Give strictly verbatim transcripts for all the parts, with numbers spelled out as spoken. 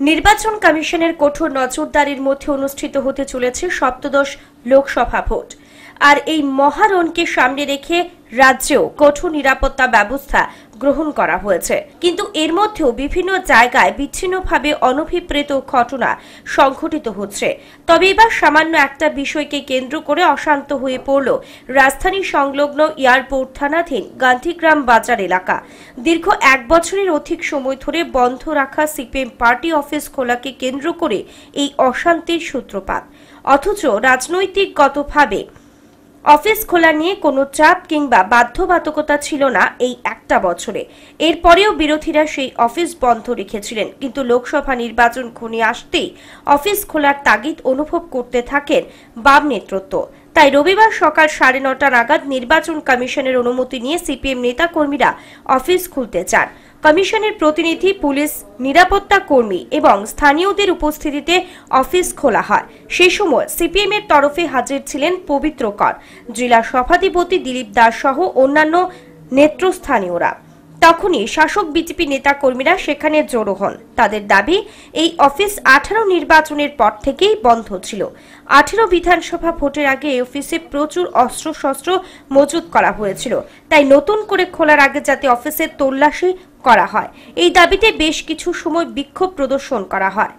নির্বাচন কমিশনের কঠোর নজরদারির মধ্যে অনুষ্ঠিত হতে চলেছে সপ্তদশ লোকসভা ভোট। আর এই মহারণকে সামনে রেখে রাজ্যেও কঠোর নিরাপত্তা ব্যবস্থা গ্রহণ করা হয়েছে। কিন্তু এর মধ্যেও বিভিন্ন জায়গায় বিচ্ছিন্নভাবে অনভিপ্রেত ঘটনা সংঘটিত হচ্ছে। তবে এবার সামান্য একটা বিষয়কে কেন্দ্র করে অশান্ত হয়ে পড়ল রাজধানী সংলগ্ন এয়ারপোর্ট থানাধীন গান্ধীগ্রাম বাজার এলাকা। দীর্ঘ এক বছরের অধিক সময় ধরে বন্ধ রাখা সিপিএম পার্টি অফিস খোলাকে কেন্দ্র করে এই অশান্তির সূত্রপাত। অথচ রাজনৈতিকগতভাবে অফিস খোলা নিয়ে কোনো চাপ কিংবা বাধ্যবাধকতা ছিল না এই একটা বছরে। এরপরেও বিরোধীরা সেই অফিস বন্ধ রেখেছিলেন, কিন্তু লোকসভা নির্বাচন ঘনিয়ে আসতেই অফিস খোলার তাগিদ অনুভব করতে থাকেন বাম নেতৃত্ব। তাই রবিবার সকাল সাড়ে নটা নাগাদ নির্বাচন কমিশনের অনুমতি নিয়ে সিপিএম নেতাকর্মীরা অফিস খুলতে চান। কমিশনের প্রতিনিধি, পুলিশ, নিরাপত্তা কর্মী এবং স্থানীয়দের উপস্থিতিতে অফিস খোলা হয়। সে সময় সিপিএম এর তরফে হাজির ছিলেন পবিত্র কর, জেলা সভাধিপতি দিলীপ দাস সহ অন্যান্য নেতৃস্থানীয়রা। তখনই শাসক বিজেপি নেতা কর্মীরা সেখানে জড়ো হন। তাদের দাবি, এই অফিস আঠারো নির্বাচনের পর থেকেই বন্ধ ছিল। আঠারো বিধানসভা ভোটের আগে এই অফিসে প্রচুর অস্ত্রশস্ত্র মজুত করা হয়েছিল, তাই নতুন করে খোলার আগে যাতে অফিসের তল্লাশি করা হয়, এই দাবিতে বেশ কিছু সময় বিক্ষোভ প্রদর্শন করা হয়।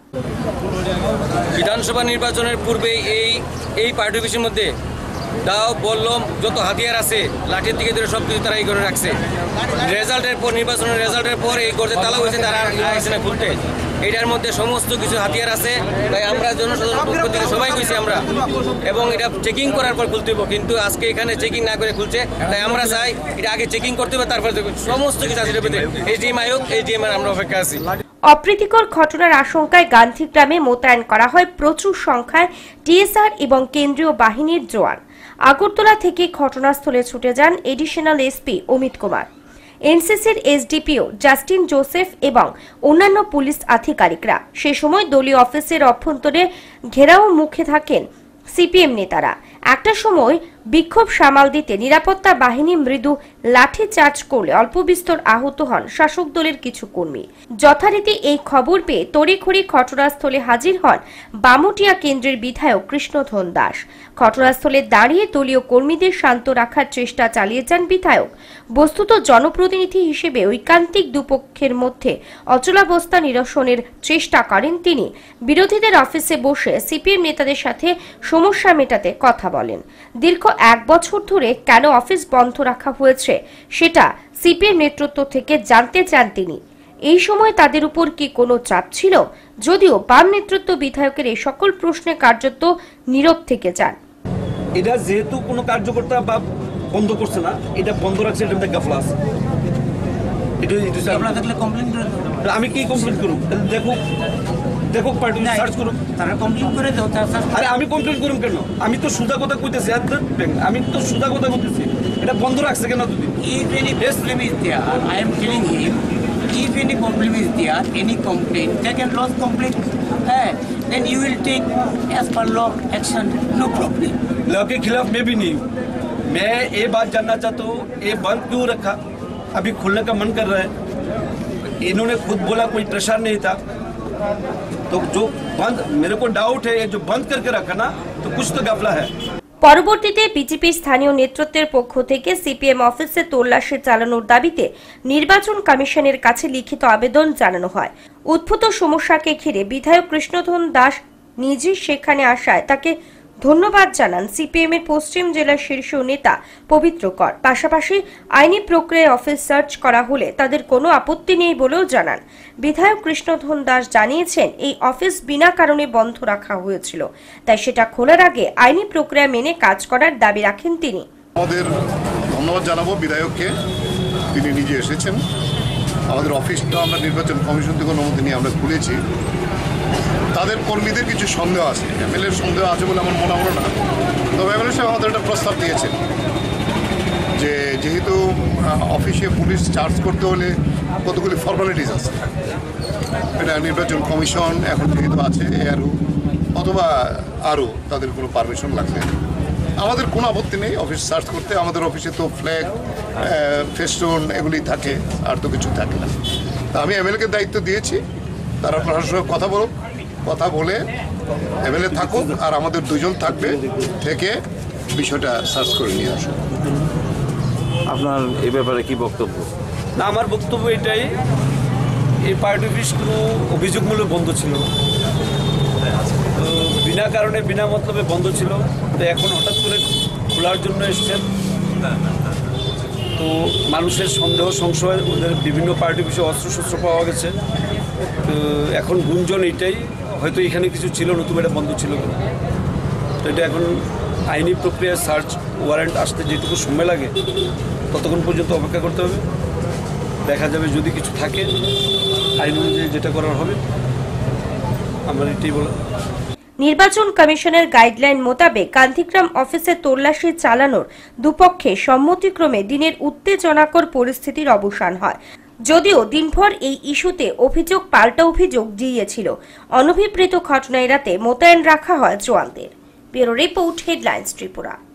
বিধানসভা নির্বাচনের পূর্বে এই এই পার্টি অফিসের মধ্যে দাও বললাম যত হাতিয়ার আছে লাঠির দিকে ধরে সব কিছু তারা এই করে রাখছে। রেজাল্টের পর, নির্বাচনের রেজাল্টের পর এই করতে তালা হয়েছে, তারা আসছে না খুলতে। এটার মধ্যে সমস্ত কিছু হাতিয়ার আছে, তাই আমরা জনসাধারণ পক্ষ থেকে সবাই কইছি আমরা, এবং এটা চেকিং করার পর খুলতে হবে। কিন্তু আজকে এখানে চেকিং না করে খুলছে, তাই আমরা চাই এটা আগে চেকিং করতে হবে, তারপরে সমস্ত কিছু আছে। এইচডিএম আয়োগ, এইচডিএম এর আমরা অপেক্ষা আছি। অপ্রীতিকর ঘটনার আশঙ্কায় গান্ধীগ্রামে মোতায়েন করা হয় প্রচুর সংখ্যায় টিএসআর এবং কেন্দ্রীয় বাহিনীর জওয়ান। আগরতলা থেকে ঘটনাস্থলে ছুটে যান এডিশনাল এসপি অমিত কুমার, এনসিসির এসডিপিও জাস্টিন জোসেফ এবং অন্যান্য পুলিশ আধিকারিকরা। সে সময় দলীয় অফিসের অভ্যন্তরে ঘেরাও মুখে থাকেন সিপিএম নেতারা। একটা সময় বিক্ষোভ সামাল দিতে নিরাপত্তা বাহিনী মৃদু লাঠি চার্জ করলে অল্প বিস্তর আহত হন শাসক দলের কিছু কর্মী। যথারীতি এই খবর পেয়ে তড়িঘড়ি ঘটনাস্থলে হাজির হন বামুটিয়া কেন্দ্রের বিধায়ক কৃষ্ণধন দাস। ঘটনাস্থলে দাঁড়িয়ে দলীয় কর্মীদের শান্ত রাখার চেষ্টা চালিয়ে যান বিধায়ক। বস্তুত জনপ্রতিনিধি হিসেবে ঐকান্তিক দুপক্ষের মধ্যে অচলাবস্থা নিরসনের চেষ্টা করেন তিনি। বিরোধীদের অফিসে বসে সিপিএম নেতাদের সাথে সমস্যা মেটাতে কথা বলেন। দীর্ঘ এক বছর ধরে কেন অফিস বন্ধ রাখা হয়েছে সেটা সিপিএম নেতৃত্ব থেকে জানতে চান তিনি। এই সময় তাদের উপর কি কোনো চাপ ছিল? যদিও বাম নেতৃত্ব বিধায়কের এই সকল প্রশ্নে কার্যত নীরব থেকে যান। এটা যেহেতু কোনো কার্যকর্তা বা বন্ধ করছে না, এটা বন্ধ রাখছে, এটা একটা গাফলা আছে। আমি কি কমপ্লেন করুন? দেখো দেখো পার্টি সার্চ করুন, তারা কমপ্লেন করে দাও। আরে আমি কমপ্লেন করুন কেন? আমি তো সুদা কথা কইতেছি, আমি তো সুদা কথা কইতেছি। এটা বন্ধ রাখছে কেন? দুদিন if any problem is there, I am telling him, if any problem is there, any complaint, they can lodge complaint, uh, then you will take as per law action, no problem. Law के खिलाफ मैं भी नहीं हूँ। मैं ये बात जानना चाहता हूँ, ये बंद क्यों रखा? अभी खुलने का मन कर रहा है। इन्होंने खुद बोला कोई प्रेशर नहीं था, तो जो बंद, मेरे को डाउट है ये जो बंद करके रखा ना, तो कुछ तो गफला है। পরবর্তীতে বিজেপির স্থানীয় নেতৃত্বের পক্ষ থেকে সিপিএম অফিসে তল্লাশি চালানোর দাবিতে নির্বাচন কমিশনের কাছে লিখিত আবেদন জানানো হয়। উদ্ভূত সমস্যাকে ঘিরে বিধায়ক কৃষ্ণধন দাস নিজে সেখানে আসায় তাকে ধন্যবাদ জানান সিপিএম এর পশ্চিম জেলার শীর্ষ নেতা পবিত্র কর। পাশাপাশি আইনি প্রক্রিয়ায় অফিস সার্চ করা হলে তাদের কোনো আপত্তি নেই বলেও জানান। বিধায়ক কৃষ্ণধন দাস জানিয়েছেন, এই অফিস বিনা কারণে বন্ধ রাখা হয়েছিল, তাই সেটা খোলার আগে আইনি প্রক্রিয়া মেনে কাজ করার দাবি রাখেন তিনি। আমাদের ধন্যবাদ জানাবো বিধায়ককে, তিনি নিজে এসেছেন। আমাদের অফিসটা আমরা নির্বাচন কমিশন থেকে অনুমতি নিয়ে আমরা খুলেছি। তাদের কর্মীদের কিছু সন্দেহ আছে, এমএলএর সন্দেহ আছে বলে আমার মনে হলো না, তবে এমএলএ সাহেব আমাদের একটা প্রস্তাব দিয়েছেন যে যেহেতু অফিসে পুলিশ চার্জ করতে হলে কতগুলি ফর্মালিটিস আছে, এটা নির্বাচন কমিশন এখন যেহেতু আছে আরও অথবা আরও তাদের কোনো পারমিশন লাগবে। আমাদের কোনো আপত্তি নেই অফিস সার্চ করতে। আমাদের অফিসে তো ফ্ল্যাগ, ফেস্টুন এগুলি থাকে, আর তো কিছু থাকে না। তা আমি এমএলএকে দায়িত্ব দিয়েছি, তারা প্রশাসনের সঙ্গে কথা বলুক, কথা বলে এমএলএ থাকুক আর আমাদের দুজন থাকবে, থেকে বিষয়টা সার্চ করে নিয়ে আসুন। আপনার এই ব্যাপারে কি বক্তব্য? না, আমার বক্তব্য এটাই, এই পার্টি অফিস কোনো অভিযোগমূলক বন্ধ ছিল, তো বিনা কারণে বিনা মতলবে বন্ধ ছিল, তো এখন হঠাৎ করে খোলার জন্য এসছেন। তো মানুষের সন্দেহ সংশয়, ওদের বিভিন্ন পার্টি অফিসে অস্ত্রশস্ত্র পাওয়া গেছে। তো এখন গুঞ্জন এইটাই, হয়তো এখানে কিছু ছিল, নতুন এটা বন্ধ ছিল। তো এটা এখন আইনি প্রক্রিয়া, সার্চ ওয়ারেন্ট আসতে যেটুকু সময় লাগে ততক্ষণ পর্যন্ত অপেক্ষা করতে হবে। দেখা যাবে যদি কিছু থাকে আইন অনুযায়ী যেটা করার হবে। আমার এটাই বলা। নির্বাচন কমিশনের গাইডলাইন মোতাবেক কান্তিগ্রাম অফিসে তল্লাশি চালানোর দুপক্ষে সম্মতিক্রমে দিনের উত্তেজনাকর পরিস্থিতির অবসান হয়। যদিও দিনভর এই ইস্যুতে অভিযোগ পাল্টা অভিযোগ দিয়েছিল, অনভিপ্রেত ঘটনা এড়াতে মোতায়েন রাখা হয় জওয়ানদের। Bureau report, headlines Tripura.